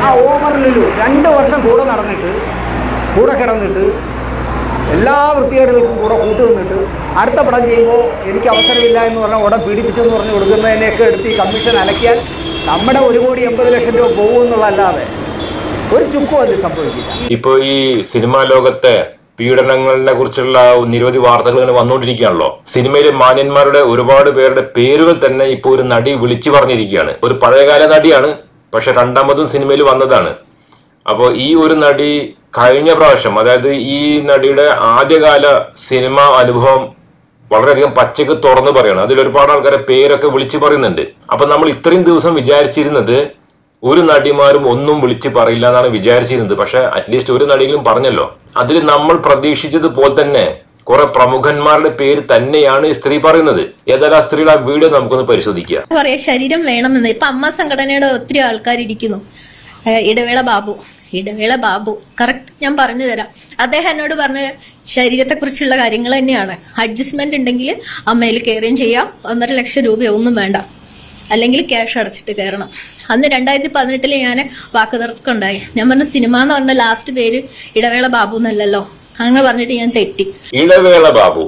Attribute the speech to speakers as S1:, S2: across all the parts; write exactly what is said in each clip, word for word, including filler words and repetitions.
S1: ആ ഓമറിലു രണ്ട് വർഷം കൂടെ നടന്നിട്ട് കൂടെ കിടന്നിട്ട് എല്ലാ വൃത്തികേടുകൾക്കും കൂടെ കൂട്ടു നിന്നിട്ട് അടുത്ത പടം ചെയ്യുമ്പോൾ എനിക്ക് അവസരമില്ല എന്ന് പറഞ്ഞാൽ ഉടൻ പീഡിപ്പിച്ചെന്ന് പറഞ്ഞ് കൊടുക്കുന്നതിനെയൊക്കെ എടുത്ത് ഈ കമ്മീഷൻ അലക്കിയാൽ നമ്മുടെ ഒരു കോടി എൺപത് ലക്ഷം രൂപ പോകുമെന്നുള്ളതല്ലാതെ ഒരു ചുക്കും അത് സംഭവിക്കില്ല.
S2: ഇപ്പോൾ ഈ സിനിമാ ലോകത്തെ പീഡനങ്ങളെ കുറിച്ചുള്ള നിരവധി വാർത്തകൾ ഇങ്ങനെ വന്നുകൊണ്ടിരിക്കുകയാണല്ലോ. സിനിമയിലെ മാന്യന്മാരുടെ ഒരുപാട് പേരുടെ പേരുകൾ തന്നെ ഇപ്പോൾ ഒരു നടി വിളിച്ചു പറഞ്ഞിരിക്കുകയാണ്. ഒരു പഴയകാല നടിയാണ്, പക്ഷെ രണ്ടാമതും സിനിമയിൽ വന്നതാണ്. അപ്പോൾ ഈ ഒരു നടി കഴിഞ്ഞ പ്രാവശ്യം, അതായത് ഈ നടിയുടെ ആദ്യകാല സിനിമ അനുഭവം വളരെയധികം പച്ചക്ക് തുറന്നു പറയണം. അതിലൊരുപാട് ആൾക്കാരെ പേരൊക്കെ വിളിച്ചു പറയുന്നുണ്ട്. അപ്പൊ നമ്മൾ ഇത്രയും ദിവസം വിചാരിച്ചിരുന്നത് ഒരു നടിമാരും ഒന്നും വിളിച്ച് പറയില്ല എന്നാണ് വിചാരിച്ചിരുന്നത്. പക്ഷെ അറ്റ്ലീസ്റ്റ് ഒരു നടിയെങ്കിലും പറഞ്ഞല്ലോ. അതിൽ നമ്മൾ പ്രതീക്ഷിച്ചതുപോലെ തന്നെ കുറെ പ്രമുഖന്മാരുടെ പേര് തന്നെയാണ് ഈ സ്ത്രീ പറയുന്നത്. ഏതായാലും ആ സ്ത്രീയുടെ ആ വീഡിയോ നമുക്കൊന്ന് പരിശോധിക്കുക.
S3: പറയാ ശരീരം വേണമെന്ന്. ഇപ്പൊ അമ്മ സംഘടനയുടെ ഒത്തിരി ആൾക്കാർ ഇരിക്കുന്നു. ഇടവേള ബാബു ഇടവേള ബാബു കറക്റ്റ് ഞാൻ പറഞ്ഞു തരാം. അദ്ദേഹം എന്നോട് പറഞ്ഞ ശരീരത്തെ കുറിച്ചുള്ള കാര്യങ്ങൾ തന്നെയാണ്. അഡ്ജസ്റ്റ്മെന്റ് ഉണ്ടെങ്കിൽ അമ്മയിൽ കയറുകയും ചെയ്യാം. ഒന്നര ലക്ഷം രൂപയൊന്നും വേണ്ട, അല്ലെങ്കിൽ ക്യാഷ് അടച്ചിട്ട് കയറണം. അന്ന് രണ്ടായിരത്തി പതിനെട്ടില് ഞാൻ വാക്കുതർക്കം ഉണ്ടായി. ഞാൻ പറഞ്ഞ സിനിമ എന്ന് പറഞ്ഞ ലാസ്റ്റ് പേര് ഇടവേള ബാബു എന്നല്ലല്ലോ, അങ്ങനെ പറഞ്ഞിട്ട് ഞാൻ തെറ്റി.
S2: ഇടവേള ബാബു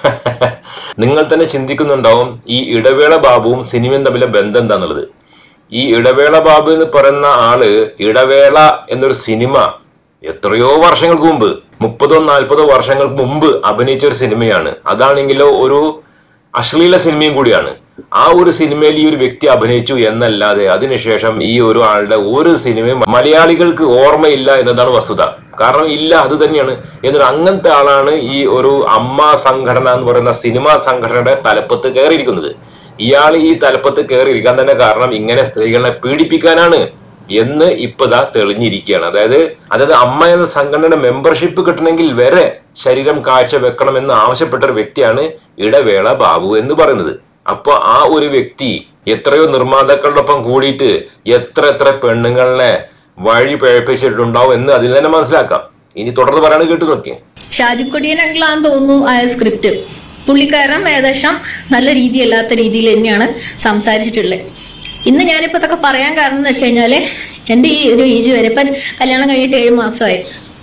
S2: നിങ്ങൾ തന്നെ ചിന്തിക്കുന്നുണ്ടാവും ഈ ഇടവേള ബാബുവും സിനിമയും തമ്മിലെ ബന്ധം എന്താന്നുള്ളത്. ഈ ഇടവേള ബാബു എന്ന് പറയുന്ന ആള് ഇടവേള എന്നൊരു സിനിമ എത്രയോ വർഷങ്ങൾക്ക് മുമ്പ്, മുപ്പതോ നാൽപ്പതോ വർഷങ്ങൾക്ക് മുമ്പ് അഭിനയിച്ച ഒരു സിനിമയാണ്. അതാണെങ്കിലോ ഒരു അശ്ലീല സിനിമയും കൂടിയാണ്. ആ ഒരു സിനിമയിൽ ഈ ഒരു വ്യക്തി അഭിനയിച്ചു എന്നല്ലാതെ അതിനുശേഷം ഈ ഒരു ആളുടെ ഒരു സിനിമയും മലയാളികൾക്ക് ഓർമ്മയില്ല എന്നതാണ് വസ്തുത. കാരണം ഇല്ല, അത് തന്നെയാണ്. എന്നിട്ട് അങ്ങനത്തെ ആളാണ് ഈ ഒരു അമ്മ സംഘടന എന്ന് പറയുന്ന സിനിമാ സംഘടനയുടെ തലപ്പത്ത് കയറിയിരിക്കുന്നത്. ഇയാൾ ഈ തലപ്പത്ത് കയറിയിരിക്കാൻ തന്നെ കാരണം ഇങ്ങനെ സ്ത്രീകളെ പീഡിപ്പിക്കാനാണ് എന്ന് ഇപ്പതാ തെളിഞ്ഞിരിക്കുകയാണ്. അതായത് അതായത് അമ്മ എന്ന സംഘടനയുടെ മെമ്പർഷിപ്പ് കിട്ടണമെങ്കിൽ വരെ ശരീരം കാഴ്ച വെക്കണമെന്ന് ആവശ്യപ്പെട്ട ഒരു വ്യക്തിയാണ് ഇടവേള ബാബു എന്ന് പറയുന്നത്. അപ്പൊ ആ ഒരു വ്യക്തി എത്രയോ നിർമ്മാതാക്കളോടൊപ്പം കൂടിയിട്ട് എത്ര എത്ര പെണ്ണുങ്ങളെ വഴി പഴപ്പിച്ചിട്ടുണ്ടാവും എന്ന് അതിൽ തന്നെ മനസ്സിലാക്കാം. ഇനി തുടർന്ന് പറയാൻ കേട്ടു നോക്കിയേ.
S3: ഷാജിക്കൊടിയൻ അങ്കിളാന്ന് തോന്നുന്നു ആ സ്ക്രിപ്റ്റ്. പുള്ളിക്കാരൻ ഏകദേശം നല്ല രീതിയല്ലാത്ത രീതിയിൽ തന്നെയാണ് സംസാരിച്ചിട്ടുള്ളത്. ഇന്ന് ഞാനിപ്പോ ഇതൊക്കെ പറയാൻ കാരണം എന്ന് വെച്ച് കഴിഞ്ഞാല് എന്റെ ഈ ഒരു ഏജ് വരെ ഇപ്പം കല്യാണം കഴിഞ്ഞിട്ട് ഏഴ് മാസമായി.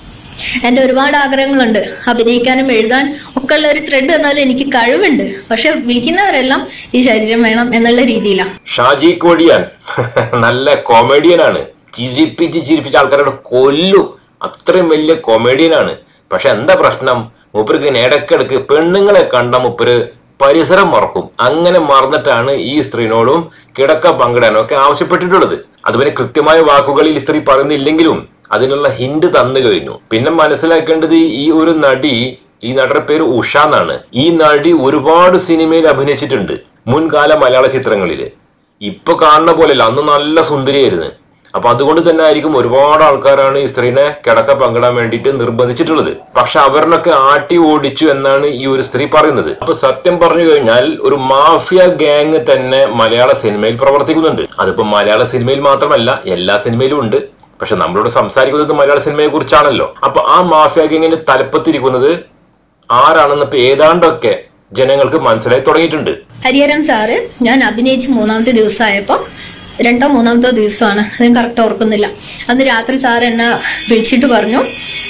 S3: എൻ്റെ ഒരുപാട് ആഗ്രഹങ്ങളുണ്ട്. അഭിനയിക്കാനും എഴുതാൻ ഒക്കെ ഉള്ള ഒരു ത്രെഡ് എന്നാലും എനിക്ക് കഴിവുണ്ട്. പക്ഷെ വിളിക്കുന്നവരെല്ലാം ഈ ശരീരം വേണം എന്നുള്ള രീതിയിലാണ്.
S2: ഷാജി കൊടിയൻ നല്ല കോമഡിയനാണ്. ചിരിപ്പിച്ച് ചിരിപ്പിച്ച ആൾക്കാരുടെ കൊല്ലു, അത്രയും വലിയ കോമഡിയനാണ്. പക്ഷെ എന്താ പ്രശ്നം, മൂപ്പർക്ക് ഇടക്കിടക്ക് പെണ്ണുങ്ങളെ കണ്ട മൂപ്പര് പരിസരം മറക്കും. അങ്ങനെ മറന്നിട്ടാണ് ഈ സ്ത്രീനോടും കിടക്ക പങ്കിടാനും ഒക്കെ ആവശ്യപ്പെട്ടിട്ടുള്ളത്. അതുപോലെ കൃത്യമായ വാക്കുകളിൽ ഈ സ്ത്രീ പറയുന്നില്ലെങ്കിലും അതിനുള്ള ഹിന്റ് തന്നു കഴിഞ്ഞു. പിന്നെ മനസ്സിലാക്കേണ്ടത് ഈ ഒരു നടി, ഈ നടിയുടെ പേര് ഉഷ എന്നാണ്. ഈ നടി ഒരുപാട് സിനിമയിൽ അഭിനയിച്ചിട്ടുണ്ട് മുൻകാല മലയാള ചിത്രങ്ങളില്. ഇപ്പൊ കാണുന്ന പോലെയല്ല, അന്ന് നല്ല സുന്ദരിയായിരുന്നു. അപ്പൊ അതുകൊണ്ട് തന്നെ ആയിരിക്കും ഒരുപാട് ആൾക്കാരാണ് ഈ സ്ത്രീനെ കിടക്ക പങ്കിടാൻ വേണ്ടിയിട്ട് നിർബന്ധിച്ചിട്ടുള്ളത്. പക്ഷെ അവരിനൊക്കെ ആട്ടി ഓടിച്ചു എന്നാണ് ഈ ഒരു സ്ത്രീ പറയുന്നത്. അപ്പൊ സത്യം പറഞ്ഞു കഴിഞ്ഞാൽ ഒരു മാഫിയ ഗ്യാങ് തന്നെ മലയാള സിനിമയിൽ പ്രവർത്തിക്കുന്നുണ്ട്. അതിപ്പോ മലയാള സിനിമയിൽ മാത്രമല്ല, എല്ലാ സിനിമയിലും ഉണ്ട്. പക്ഷെ നമ്മളോട് സംസാരിക്കുന്നത് മലയാള സിനിമയെ കുറിച്ചാണല്ലോ. അപ്പൊ ആ മാഫിയ ഗ്യാങ്ങിന്റെ തലപ്പത്തിരിക്കുന്നത് ആരാണെന്ന് ഇപ്പൊ ഏതാണ്ടൊക്കെ ജനങ്ങൾക്ക് മനസ്സിലായി തുടങ്ങിയിട്ടുണ്ട്.
S3: ഹരിഹരൻ സാറ് ഞാൻ അഭിനയിച്ച് മൂന്നാമത്തെ ദിവസമായപ്പോ രണ്ടോ മൂന്നാമത്തെ ദിവസമാണ്, അത് കറക്റ്റ് ഓർക്കുന്നില്ല. അന്ന് രാത്രി സാർ എന്നെ വിളിച്ചിട്ട് പറഞ്ഞു,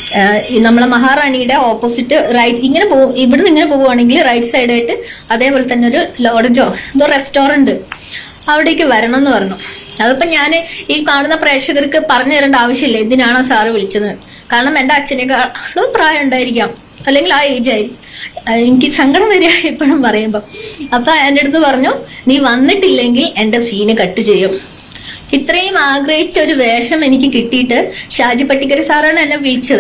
S3: നമ്മളെ മഹാറാണിയുടെ ഓപ്പോസിറ്റ് റൈറ്റ് ഇങ്ങനെ പോകും, ഇവിടുന്ന് ഇങ്ങനെ പോവുകയാണെങ്കിൽ റൈറ്റ് സൈഡായിട്ട് അതേപോലെ തന്നെ ഒരു ലോഡ്ജോ എന്തോ റെസ്റ്റോറൻറ്റ് അവിടേക്ക് വരണം എന്ന് പറഞ്ഞു. അതിപ്പോ ഞാൻ ഈ കാണുന്ന പ്രേക്ഷകർക്ക് പറഞ്ഞു തരേണ്ട ആവശ്യമില്ല എന്തിനാണോ സാറ് വിളിച്ചത്. കാരണം എൻ്റെ അച്ഛനേക്കാളും പ്രായം ഉണ്ടായിരിക്കാം, അല്ലെങ്കിൽ ആ ഏജ് ആയിരിക്കും. എനിക്ക് സങ്കടം വരിക എപ്പോഴും പറയുമ്പോൾ. അപ്പൊ എൻ്റെ അടുത്ത് പറഞ്ഞു, നീ വന്നിട്ടില്ലെങ്കിൽ എൻ്റെ സീന് കട്ട് ചെയ്യും. ഇത്രയും ആഗ്രഹിച്ച ഒരു വേഷം എനിക്ക് കിട്ടിയിട്ട് ഷാജി പട്ടിക്കര സാറാണ് എന്നെ വിളിച്ചത്.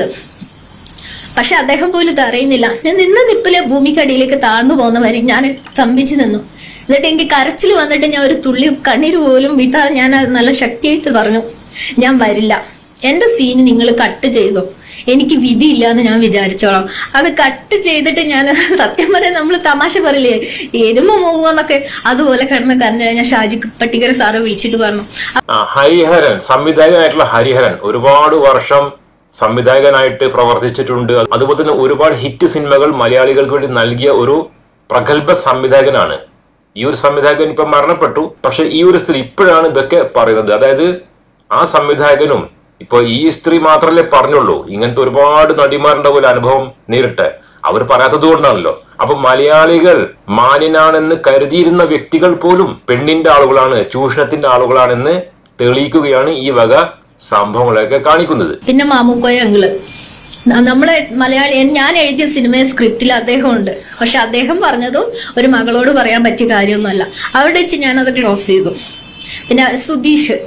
S3: പക്ഷെ അദ്ദേഹം പോലും ഇത് അറിയുന്നില്ല. ഞാൻ നിന്ന നിപ്പിലെ ഭൂമിക്കടിയിലേക്ക് താഴ്ന്നു പോകുന്ന വരെ ഞാൻ സ്തംഭിച്ചു നിന്നു. എന്നിട്ട് എനിക്ക് കരച്ചിൽ വന്നിട്ട് ഞാൻ ഒരു തുള്ളി കണ്ണീര് പോലും വിട്ടാൽ ഞാൻ നല്ല ശക്തിയായിട്ട് പറഞ്ഞു, ഞാൻ വരില്ല, എൻ്റെ സീന് നിങ്ങൾ കട്ട് ചെയ്തോ, എനിക്ക് വിധിയില്ല എന്ന് ഞാൻ വിചാരിച്ചോളാം. അത് കട്ട് ചെയ്തിട്ട് ഞാൻ സത്യം പറയാൻ നമ്മൾ തമാശ പറയില്ലേ എരുമ മൂങ്ങുന്നൊക്കെ അതുപോലെ കിടന്ന് കരഞ്ഞു. ഞാൻ ഷാജി പട്ടിക്കര സാറ് വിളിച്ചിട്ട് പറഞ്ഞു.
S2: ഹരിഹരൻ, സംവിധായകനായിട്ടുള്ള ഹരിഹരൻ ഒരുപാട് വർഷം സംവിധായകനായിട്ട് പ്രവർത്തിച്ചിട്ടുണ്ട്. അതുപോലെ തന്നെ ഒരുപാട് ഹിറ്റ് സിനിമകൾ മലയാളികൾക്ക് വേണ്ടി നൽകിയ ഒരു പ്രഗത്ഭ സംവിധായകനാണ്. ഈ ഒരു സംവിധായകൻ ഇപ്പൊ മരണപ്പെട്ടു. പക്ഷെ ഈ ഒരു സ്ത്രീ ഇപ്പോഴാണ് ഇതൊക്കെ പറയുന്നത്. അതായത് ആ സംവിധായകനും ഇപ്പൊ ഈ സ്ത്രീ മാത്രമല്ലേ പറഞ്ഞുള്ളൂ, ഇങ്ങനത്തെ ഒരുപാട് നടിമാരുണ്ടാവില്ല അനുഭവം നേരിട്ട്, അവർ പറയാത്തത് കൊണ്ടാണല്ലോ. അപ്പൊ മലയാളികൾ മാന്യനാണെന്ന് കരുതിയിരുന്ന വ്യക്തികൾ പോലും പെണ്ണിന്റെ ആളുകളാണ്, ചൂഷണത്തിന്റെ ആളുകളാണെന്ന് തെളിയിക്കുകയാണ് ഈ വക സംഭവങ്ങളൊക്കെ കാണിക്കുന്നത്.
S3: പിന്നെ മാമുക്കോയ അങ്കിള്, നമ്മളെ മലയാളി, ഞാൻ എഴുതിയ സിനിമ സ്ക്രിപ്റ്റിൽ അദ്ദേഹം ഉണ്ട്, പക്ഷെ അദ്ദേഹം പറഞ്ഞതും ഒരു മകളോട് പറയാൻ പറ്റിയ കാര്യമൊന്നുമല്ല. അവിടെ വെച്ച് ഞാനത് ക്ലോസ് ചെയ്തു. പിന്നെ സുധീഷ്,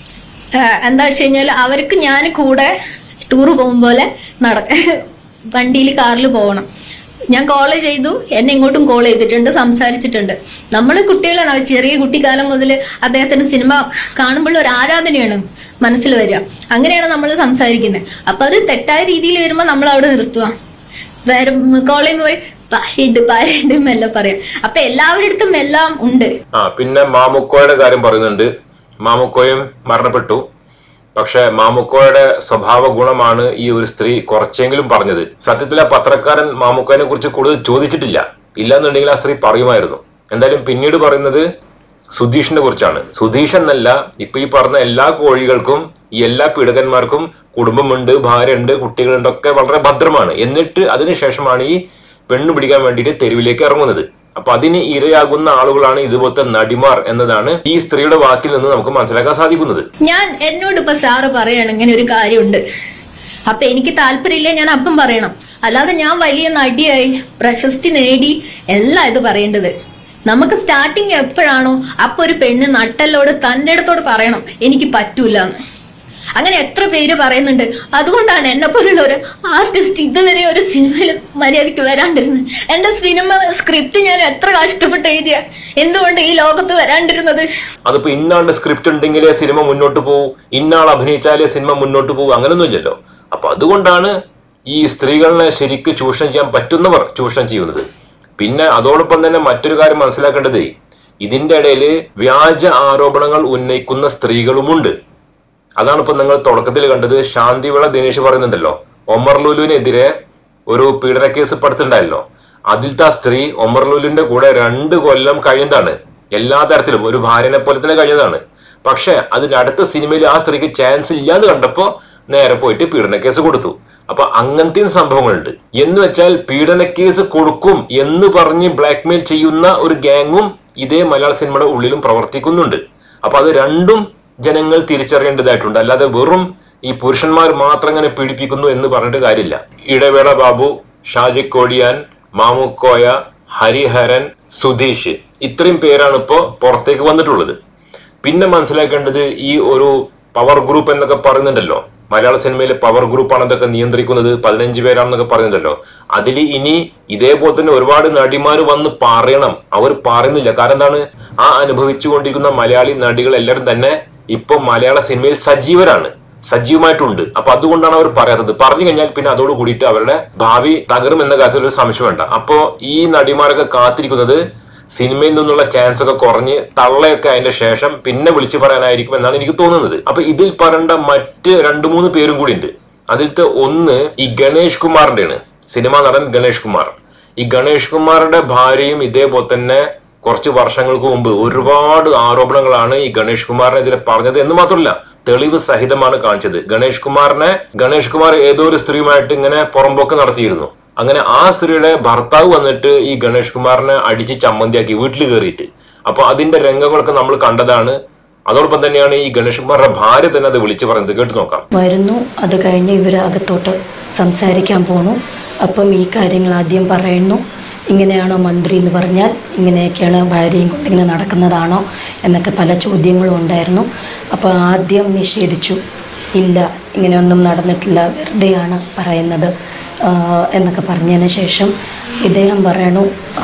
S3: എന്താ വെച്ച് കഴിഞ്ഞാൽ അവർക്ക് ഞാൻ കൂടെ ടൂർ പോകും പോലെ നട വണ്ടിയിൽ കാറിൽ പോകണം. ഞാൻ കോൾ ചെയ്തു, എന്നെ ഇങ്ങോട്ടും കോൾ ചെയ്തിട്ടുണ്ട്, സംസാരിച്ചിട്ടുണ്ട്. നമ്മൾ കുട്ടികളാണ്, ചെറിയ കുട്ടിക്കാലം മുതൽ അദ്ദേഹത്തിന്റെ സിനിമ കാണുമ്പോൾ ഒരു ആരാധനയാണ് മനസ്സിൽ വരിക. അങ്ങനെയാണ് നമ്മൾ സംസാരിക്കുന്നത്. അപ്പൊ അത് തെറ്റായ രീതിയിൽ വരുമ്പോൾ നമ്മൾ അവിടെ നിർത്തുക, വേറെ കോളേജിൽ പോയി പാരിണ്ട് പാരിണ്ട് എല്ലാം പറയാം. അപ്പൊ എല്ലാവരുടെ അടുത്തും എല്ലാം ഉണ്ട്.
S2: ആ പിന്നെ മാമുക്കോയുടെ കാര്യം പറയുന്നുണ്ട്. മാമുക്കോയും മരണപ്പെട്ടു. പക്ഷെ മാമുക്കോയുടെ സ്വഭാവ ഗുണമാണ് ഈ ഒരു സ്ത്രീ കുറച്ചെങ്കിലും പറഞ്ഞത്. സത്യത്തിൽ ആ പത്രക്കാരൻ മാമുക്കോയെ കുറിച്ച് കൂടുതൽ ചോദിച്ചിട്ടില്ല. ഇല്ലാന്നുണ്ടെങ്കിൽ ആ സ്ത്രീ പറയുമായിരുന്നു. എന്തായാലും പിന്നീട് പറയുന്നത് സുധീഷിനെ കുറിച്ചാണ്. സുധീഷ് എന്നല്ല, ഇപ്പൊ ഈ പറഞ്ഞ എല്ലാ കോഴികൾക്കും ഈ എല്ലാ പീഡകന്മാർക്കും കുടുംബമുണ്ട്, ഭാര്യ ഉണ്ട്, കുട്ടികളുണ്ടൊക്കെ വളരെ ഭദ്രമാണ്. എന്നിട്ട് അതിനുശേഷമാണ് ഈ പെണ്ണു പിടിക്കാൻ വേണ്ടിയിട്ട് തെരുവിലേക്ക് ഇറങ്ങുന്നത്. അപ്പൊ അതിന് ഇരയാകുന്ന ആളുകളാണ് ഇതുപോലത്തെ നടിമാർ എന്നതാണ് ഈ സ്ത്രീയുടെ വാക്കിൽ നിന്ന് നമുക്ക് മനസ്സിലാക്കാൻ സാധിക്കുന്നത്.
S3: ഞാൻ എന്നോട് ഇപ്പൊ സാറ് പറയാണ് ഇങ്ങനെ ഒരു കാര്യമുണ്ട്, അപ്പൊ എനിക്ക് താല്പര്യമില്ല, ഞാൻ അപ്പം പറയണം. അല്ലാതെ ഞാൻ വലിയ നടിയായി പ്രശസ്തി നേടി എല്ലാം ഇത് പറയേണ്ടത്. നമുക്ക് സ്റ്റാർട്ടിങ് എപ്പോഴാണോ അപ്പൊ ഒരു പെണ്ണ് നട്ടല്ലോട് തൻ്റെ അടുത്തോട് പറയണം എനിക്ക് പറ്റൂല എന്ന്. അങ്ങനെ എത്ര പേര് പറയുന്നുണ്ട്. അതുകൊണ്ടാണ് എന്നെ പോലുള്ള ഒരു ആർട്ടിസ്റ്റ് ഇതുവരെ ഒരു സിനിമയിൽ മര്യാദയ്ക്ക് വരാണ്ടിരുന്നത്. എന്റെ സിനിമ സ്ക്രിപ്റ്റ് ഞാൻ എത്ര കഷ്ടപ്പെട്ട് എഴുതിയ, എന്തുകൊണ്ട് ഈ ലോകത്ത് വരാണ്ടിരുന്നത്?
S2: അതിപ്പോ ഇന്നാളുടെ സ്ക്രിപ്റ്റ് ഉണ്ടെങ്കിലേ സിനിമ മുന്നോട്ട് പോകും, ഇന്നാൾ അഭിനയിച്ചാലേ സിനിമ മുന്നോട്ട് പോകും, അങ്ങനൊന്നും ഇല്ലല്ലോ. അപ്പൊ അതുകൊണ്ടാണ് ഈ സ്ത്രീകളെ ശരിക്ക് ചൂഷണം ചെയ്യാൻ പറ്റുന്നവർ ചൂഷണം ചെയ്യുന്നത്. പിന്നെ അതോടൊപ്പം തന്നെ മറ്റൊരു കാര്യം മനസ്സിലാക്കേണ്ടത്, ഇതിന്റെ ഇടയിൽ വ്യാജ ആരോപണങ്ങൾ ഉന്നയിക്കുന്ന സ്ത്രീകളുമുണ്ട്. അതാണ് ഇപ്പൊ നിങ്ങൾ തുടക്കത്തിൽ കണ്ടത്. ശാന്തിവിള ദിനേശ് പറയുന്നുണ്ടല്ലോ, ഒമർ ലുലുവിനെതിരെ ഒരു പീഡന കേസ് പഠിച്ചിട്ടുണ്ടായല്ലോ. അതിലത്തെ ആ സ്ത്രീ ഒമർ ലുലുവിന്റെ കൂടെ രണ്ട് കൊല്ലം കഴിഞ്ഞതാണ്, എല്ലാ തരത്തിലും ഒരു ഭാര്യനെ പോലെ തന്നെ കഴിഞ്ഞതാണ്. പക്ഷെ അതിന്റെ അടുത്ത സിനിമയിൽ ആ സ്ത്രീക്ക് ചാൻസ് ഇല്ലാന്ന് കണ്ടപ്പോ നേരെ പോയിട്ട് പീഡന കേസ് കൊടുത്തു. അപ്പൊ അങ്ങനത്തെയും സംഭവങ്ങളുണ്ട്. എന്ന് വെച്ചാൽ പീഡന കേസ് കൊടുക്കും എന്ന് പറഞ്ഞ് ബ്ലാക്ക്മെയിൽ ചെയ്യുന്ന ഒരു ഗ്യാങ്ങും ഇതേ മലയാള സിനിമയുടെ ഉള്ളിലും പ്രവർത്തിക്കുന്നുണ്ട്. അപ്പൊ അത് രണ്ടും ജനങ്ങൾ തിരിച്ചറിയേണ്ടതായിട്ടുണ്ട്. അല്ലാതെ വെറും ഈ പുരുഷന്മാർ മാത്രം ഇങ്ങനെ പീഡിപ്പിക്കുന്നു എന്ന് പറഞ്ഞിട്ട് കാര്യമില്ല. ഇടവേള ബാബു, ഷാജി കോടിയാൻ, മാമുക്കോയ, ഹരിഹരൻ, സുധീഷ്, ഇത്രയും പേരാണ് ഇപ്പോ പുറത്തേക്ക് വന്നിട്ടുള്ളത്. പിന്നെ മനസ്സിലാക്കേണ്ടത്, ഈ ഒരു പവർ ഗ്രൂപ്പ് എന്നൊക്കെ പറയുന്നുണ്ടല്ലോ, മലയാള സിനിമയിലെ പവർ ഗ്രൂപ്പാണ് ഇതൊക്കെ നിയന്ത്രിക്കുന്നത്, പതിനഞ്ച് പേരാണെന്നൊക്കെ പറയുന്നുണ്ടല്ലോ. അതിൽ ഇനി ഇതേപോലെ തന്നെ ഒരുപാട് നടിമാർ വന്ന് പറയണം. അവർ പറയുന്നില്ല. കാരണം എന്താണ്, ആ അനുഭവിച്ചു കൊണ്ടിരിക്കുന്ന മലയാളി നടികൾ എല്ലാവരും തന്നെ ഇപ്പൊ മലയാള സിനിമയിൽ സജീവരാണ്, സജീവമായിട്ടുണ്ട്. അപ്പൊ അതുകൊണ്ടാണ് അവർ പറയാത്തത്. പറഞ്ഞു കഴിഞ്ഞാൽ പിന്നെ അതോട് കൂടിയിട്ട് അവരുടെ ഭാവി തകരും എന്ന കാര്യത്തിൽ ഒരു സംശയം വേണ്ട. അപ്പോ ഈ നടിമാരൊക്കെ കാത്തിരിക്കുന്നത് സിനിമയിൽ നിന്നുള്ള ചാൻസ് ഒക്കെ കുറഞ്ഞ് തള്ളയൊക്കെ അതിന്റെ ശേഷം പിന്നെ വിളിച്ചു പറയാനായിരിക്കും എന്നാണ് എനിക്ക് തോന്നുന്നത്. അപ്പൊ ഇതിൽ പറയേണ്ട മറ്റ് രണ്ടു മൂന്ന് പേരും കൂടി ഉണ്ട്. അതിലത്തെ ഒന്ന് ഈ ഗണേഷ് കുമാറിന്റെ ആണ്, സിനിമാ നടൻ ഗണേഷ് കുമാർ. ഈ ഗണേഷ് കുമാറുടെ ഭാര്യയും ഇതേപോലെ തന്നെ കുറച്ച് വർഷങ്ങൾക്ക് മുമ്പ് ഒരുപാട് ആരോപണങ്ങളാണ് ഈ ഗണേഷ് കുമാറിനെതിരെ പറഞ്ഞത് എന്ന് മാത്രമല്ല തെളിവ് സഹിതമാണ് കാണിച്ചത്. ഗണേഷ് കുമാറിനെ ഗണേഷ് കുമാർ ഏതോ ഒരു സ്ത്രീയുമായിട്ട് ഇങ്ങനെ പുറമ്പോക്ക് നടത്തിയിരുന്നു. അങ്ങനെ ആ സ്ത്രീയുടെ ഭർത്താവ് വന്നിട്ട് ഈ ഗണേഷ് കുമാറിനെ അടിച്ച് ചമ്മന്തിയാക്കി വീട്ടിൽ കയറിയിട്ട്. അപ്പൊ അതിന്റെ രംഗങ്ങളൊക്കെ നമ്മൾ കണ്ടതാണ്. അതോടൊപ്പം തന്നെയാണ് ഈ ഗണേഷ് കുമാറിന്റെ ഭാര്യ തന്നെ അത് വിളിച്ചു പറയുന്നത്. കേട്ട് നോക്കാം.
S4: വരുന്നു, അത് കഴിഞ്ഞ് ഇവർ അകത്തോട്ട് സംസാരിക്കാൻ പോണു. അപ്പം ഈ കാര്യങ്ങൾ ആദ്യം പറയുന്നു. ഇങ്ങനെയാണോ മന്ത്രി എന്ന് പറഞ്ഞാൽ ഇങ്ങനെയൊക്കെയാണ് ഭാര്യയും കൊണ്ട് ഇങ്ങനെ നടക്കുന്നതാണോ എന്നൊക്കെ പല ചോദ്യങ്ങളും ഉണ്ടായിരുന്നു. അപ്പോൾ ആദ്യം നിഷേധിച്ചു, ഇല്ല ഇങ്ങനെയൊന്നും നടന്നിട്ടില്ല, വെറുതെയാണ് പറയുന്നത് എന്നൊക്കെ പറഞ്ഞതിന് ശേഷം ഇദ്ദേഹം പറയണു,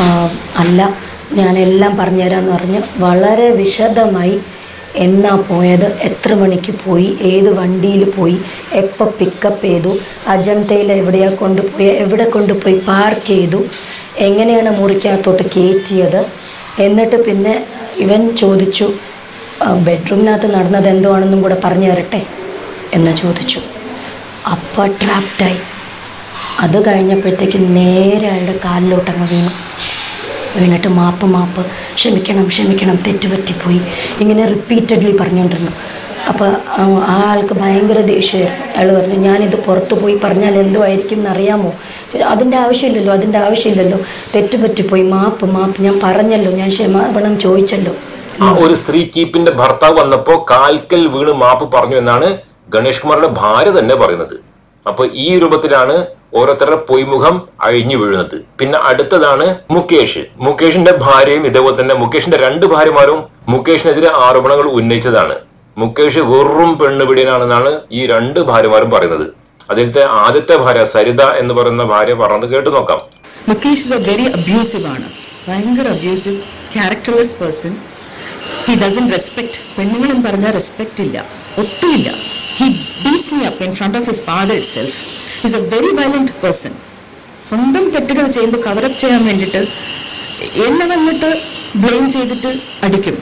S4: അല്ല ഞാനെല്ലാം പറഞ്ഞുതരാമെന്ന് പറഞ്ഞ് വളരെ വിശദമായി എന്നാ പോയത്, എത്ര മണിക്ക് പോയി, ഏത് വണ്ടിയിൽ പോയി, എപ്പോൾ പിക്കപ്പ് ചെയ്തു, അജന്തയിൽ എവിടെയാണ് കൊണ്ടുപോയി, എവിടെ കൊണ്ടുപോയി പാർക്ക് ചെയ്തു, എങ്ങനെയാണ് മുറിക്കകത്തോട്ട് കയറ്റിയത്. എന്നിട്ട് പിന്നെ ഇവൻ ചോദിച്ചു, ബെഡ്റൂമിനകത്ത് നടന്നത് എന്തോ ആണെന്നും കൂടെ പറഞ്ഞു തരട്ടെ എന്ന് ചോദിച്ചു. അപ്പോൾ ട്രാപ്റ്റായി. അത് കഴിഞ്ഞപ്പോഴത്തേക്ക് നേരെ അയാളുടെ കാലിലോട്ടങ്ങ് വീണു. വീണിട്ട് മാപ്പ് മാപ്പ് ക്ഷമിക്കണം ക്ഷമിക്കണം തെറ്റുപറ്റിപ്പോയി ഇങ്ങനെ റിപ്പീറ്റഡ്ലി പറഞ്ഞുകൊണ്ടിരുന്നു. അപ്പോൾ ആ ആൾക്ക് ഭയങ്കര ദേഷ്യമായിരുന്നു. അയാൾ പറഞ്ഞു, ഞാനിത് പുറത്തു പോയി പറഞ്ഞാൽ എന്തോ ആയിരിക്കും എന്നറിയാമോ? അതിൻ്റെ ആവശ്യമില്ലല്ലോ, അതിൻ്റെ ആവശ്യമില്ലല്ലോ, തെറ്റുപറ്റിപ്പോയി, മാപ്പ് മാപ്പ്, ഞാൻ പറഞ്ഞല്ലോ, ഞാൻ ക്ഷമാപണം ചോദിച്ചല്ലോ.
S2: ആ ഒരു സ്ത്രീ കീപ്പിന്റെ ഭർത്താവ് വന്നപ്പോ കാൽക്കൽ വീണ് മാപ്പ് പറഞ്ഞു എന്നാണ് ഗണേഷ് കുമാറിന്റെ ഭാര്യ തന്നെ പറയുന്നത്. അപ്പൊ ഈ രൂപത്തിലാണ് ഓരോരുത്തരുടെ പൊയ്മുഖം അഴിഞ്ഞു വീഴുന്നത്. പിന്നെ അടുത്തതാണ് മുകേഷ്. മുകേഷിന്റെ ഭാര്യയും ഇതേപോലെ തന്നെ മുകേഷിന്റെ രണ്ട് ഭാര്യമാരും മുകേഷിനെതിരെ ആരോപണങ്ങൾ ഉന്നയിച്ചതാണ്. മുകേഷ് വെറും പെണ്ണുപിടിയനാണെന്നാണ് ഈ രണ്ട് ഭാര്യമാരും പറയുന്നത്. അതിലത്തെ ആദ്യത്തെ ഭാര്യ സരിത എന്ന് പറയുന്ന ഭാര്യ പറഞ്ഞത് കേട്ടു നോക്കാം.
S5: Mukesh is a very abusive ആണ്, ഭയങ്കര abusive, characterless person. He doesn't respect, പെണ്ണുങ്ങളെന്ന് പറഞ്ഞാൽ റെസ്പെക്ട് ഇല്ല, ഒട്ടുമില്ല. He beats me up in front of his father itself. Is a very violent person. സ്വന്തം തെറ്റുകൾ ചെയ്യുമ്പോൾ കവറപ്പ് ചെയ്യാൻ വേണ്ടിയിട്ട് എന്നെ വന്നിട്ട് ബ്ലെയിം ചെയ്തിട്ട് അടിക്കും,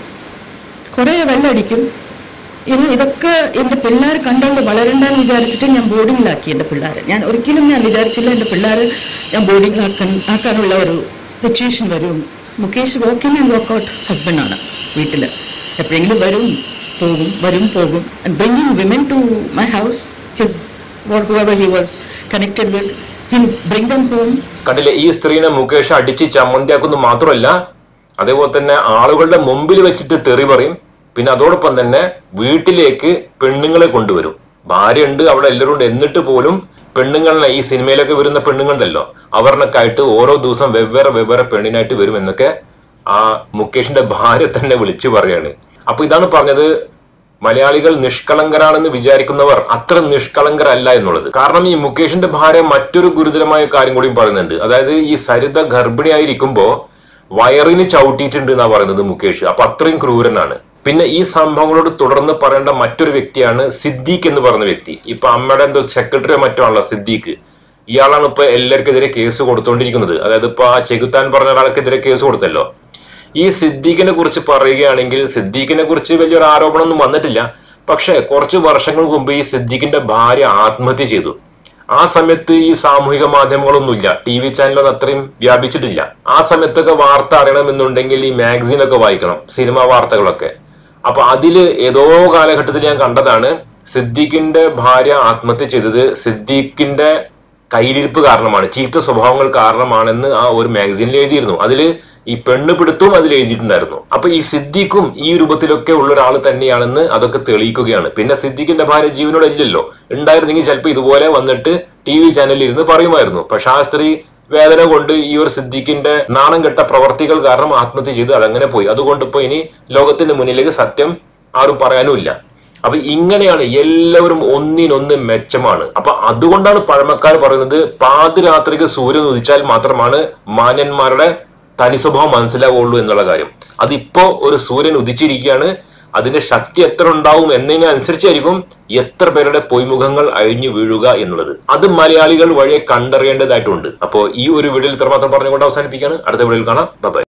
S5: കുറേ വെള്ളം അടിക്കും. ഇനി ഇതൊക്കെ എൻ്റെ പിള്ളേർ കണ്ടുകൊണ്ട് വളരണ്ടെന്ന് വിചാരിച്ചിട്ട് ഞാൻ ബോർഡിങ്ങിലാക്കി എൻ്റെ പിള്ളേരെ. ഞാൻ ഒരിക്കലും ഞാൻ വിചാരിച്ചില്ല എൻ്റെ പിള്ളേർ ഞാൻ ബോർഡിങ്ങിലാക്കാൻ ആക്കാനുള്ള ഒരു സിറ്റുവേഷൻ വരും. Mukesh work in and work out ഹസ്ബൻഡാണ്. വീട്ടിൽ എപ്പോഴെങ്കിലും വരും പോകും, വരും പോകും. And bringing women to my house, his whoever he was connected with, he'll bring them home.
S2: കണ്ടില്ലേ, ഈ സ്ത്രീനെ മുകേഷ് അടിച്ച് ചമ്മന്തിയാക്കുന്നു മാത്രമല്ല, അതേപോലെ തന്നെ ആളുകളുടെ മുമ്പിൽ വെച്ചിട്ട് തെറി പറയും. പിന്നെ അതോടൊപ്പം തന്നെ വീട്ടിലേക്ക് പെണ്ണുങ്ങളെ കൊണ്ടുവരും. ഭാര്യ ഉണ്ട്, അവിടെ എല്ലാവരും ഉണ്ട്, എന്നിട്ട് പോലും പെണ്ണുങ്ങളെ, ഈ സിനിമയിലൊക്കെ വരുന്ന പെണ്ണുങ്ങളുണ്ടല്ലോ, അവരിനൊക്കെ ആയിട്ട് ഓരോ ദിവസം വെവ്വേറെ വെവ്വേറെ പെണ്ണിനായിട്ട് വരും എന്നൊക്കെ ആ മുകേഷിന്റെ ഭാര്യ തന്നെ വിളിച്ചു പറയാണ്. അപ്പൊ ഇതാണ് പറഞ്ഞത്, മലയാളികൾ നിഷ്കളങ്കരാണെന്ന് വിചാരിക്കുന്നവർ അത്ര നിഷ്കളങ്കരല്ല എന്നുള്ളത്. കാരണം ഈ മുകേഷിന്റെ ഭാര്യ മറ്റൊരു ഗുരുതരമായ കാര്യം കൂടിയും പറയുന്നുണ്ട്. അതായത് ഈ സരിത ഗർഭിണിയായിരിക്കുമ്പോ വയറിന് ചവിട്ടിയിട്ടുണ്ട് എന്നാ പറയുന്നത് മുകേഷ്. അപ്പൊ അത്രയും ക്രൂരനാണ്. പിന്നെ ഈ സംഭവങ്ങളോട് തുടർന്ന് പറയേണ്ട മറ്റൊരു വ്യക്തിയാണ് സിദ്ദീഖ് എന്ന് പറയുന്ന വ്യക്തി. ഇപ്പൊ അമ്മയുടെ എന്തോ സെക്രട്ടറിയോ മറ്റോ ആണല്ലോ സിദ്ദീഖ്. ഇയാളാണ് ഇപ്പൊ എല്ലാവർക്കെതിരെ കേസ് കൊടുത്തുകൊണ്ടിരിക്കുന്നത്. അതായത് ഇപ്പൊ ആ ചെകുത്താൻ പറഞ്ഞ ഒരാൾക്കെതിരെ കേസ് കൊടുത്തല്ലോ. ഈ സിദ്ദീഖിനെ കുറിച്ച് പറയുകയാണെങ്കിൽ സിദ്ദീഖിനെ കുറിച്ച് വലിയൊരു ആരോപണമൊന്നും വന്നിട്ടില്ല. പക്ഷെ കുറച്ച് വർഷങ്ങൾക്ക് മുമ്പ് ഈ സിദ്ദീഖിന്റെ ഭാര്യ ആത്മഹത്യ ചെയ്തു. ആ സമയത്ത് ഈ സാമൂഹിക മാധ്യമങ്ങളൊന്നുമില്ല, ടി വി ചാനലൊന്നും അത്രയും വ്യാപിച്ചിട്ടില്ല. ആ സമയത്തൊക്കെ വാർത്ത അറിയണമെന്നുണ്ടെങ്കിൽ ഈ മാഗസീനൊക്കെ വായിക്കണം, സിനിമാ വാർത്തകളൊക്കെ. അപ്പൊ അതില് ഏതോ കാലഘട്ടത്തിൽ ഞാൻ കണ്ടതാണ് സിദ്ദീഖിന്റെ ഭാര്യ ആത്മഹത്യ ചെയ്തത് സിദ്ദീഖിന്റെ കയ്യിലിരിപ്പ് കാരണമാണ്, ചീത്ത സ്വഭാവങ്ങൾ കാരണമാണെന്ന് ആ ഒരു മാഗസീനിൽ എഴുതിയിരുന്നു. അതില് ഈ പെണ്ണ് പിടുത്തവും അതിൽ എഴുതിയിട്ടുണ്ടായിരുന്നു. അപ്പൊ ഈ സിദ്ദീഖും ഈ രൂപത്തിലൊക്കെ ഉള്ള ഒരാൾ തന്നെയാണെന്ന് അതൊക്കെ തെളിയിക്കുകയാണ്. പിന്നെ സിദ്ദീഖിന്റെ ഭാര്യ ജീവനോടെ ഇല്ലല്ലോ, ഉണ്ടായിരുന്നെങ്കിൽ ചിലപ്പോൾ ഇതുപോലെ വന്നിട്ട് ടി വി ചാനലിൽ ഇരുന്ന് പറയുമായിരുന്നു. പക്ഷെ ആ സ്ത്രീ വേദന കൊണ്ട് ഈ ഒരു സിദ്ദീഖിന്റെ നാണം കെട്ട പ്രവർത്തികൾ കാരണം ആത്മഹത്യ ചെയ്ത് അതങ്ങനെ പോയി. അതുകൊണ്ട് ഇപ്പൊ ഇനി ലോകത്തിന്റെ മുന്നിലേക്ക് സത്യം ആരും പറയാനുമില്ല. അപ്പൊ ഇങ്ങനെയാണ്, എല്ലാവരും ഒന്നിനൊന്ന് മെച്ചമാണ്. അപ്പൊ അതുകൊണ്ടാണ് പഴമക്കാർ പറയുന്നത് പാതിരാത്രിക്ക് സൂര്യൻ ഉദിച്ചാൽ മാത്രമാണ് മാന്യന്മാരുടെ തനി സ്വഭാവം മനസ്സിലാവുള്ളൂ എന്നുള്ള കാര്യം. അതിപ്പോ ഒരു സൂര്യൻ ഉദിച്ചിരിക്കുകയാണ്, അതിന്റെ ശക്തി എത്ര ഉണ്ടാവും എന്നതിനനുസരിച്ചായിരിക്കും എത്ര പേരുടെ പൊയ്മുഖങ്ങൾ അഴിഞ്ഞു വീഴുക എന്നുള്ളത്. അത് മലയാളികൾ വഴിയെ കണ്ടറിയേണ്ടതായിട്ടുണ്ട്. അപ്പോൾ ഈ ഒരു വീഡിയോയിൽ ഇത്രമാത്രം പറഞ്ഞുകൊണ്ട് അവസാനിപ്പിക്കുകയാണ്. അടുത്ത വീഡിയോയിൽ കാണാം. ബൈ.